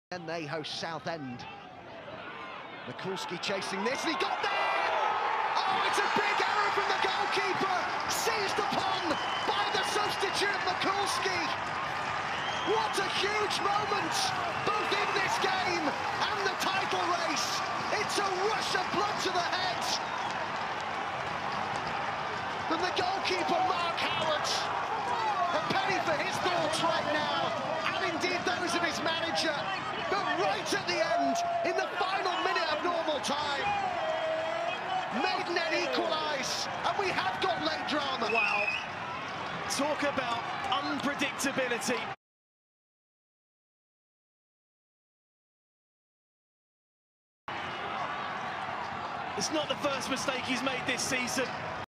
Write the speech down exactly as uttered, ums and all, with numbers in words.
And they host Southend. Mikulski chasing this, and he got there! Oh, it's a big error from the goalkeeper! Seized upon by the substitute Mikulski! What a huge moment, both in this game and the title race! It's a rush of blood to the head! From the goalkeeper, Mark Howard. A penny for his thoughts right now, and indeed those of his manager. But right at the end, in the final minute of normal time, Maidenhead equalise, and we have got late drama. Wow, talk about unpredictability. It's not the first mistake he's made this season.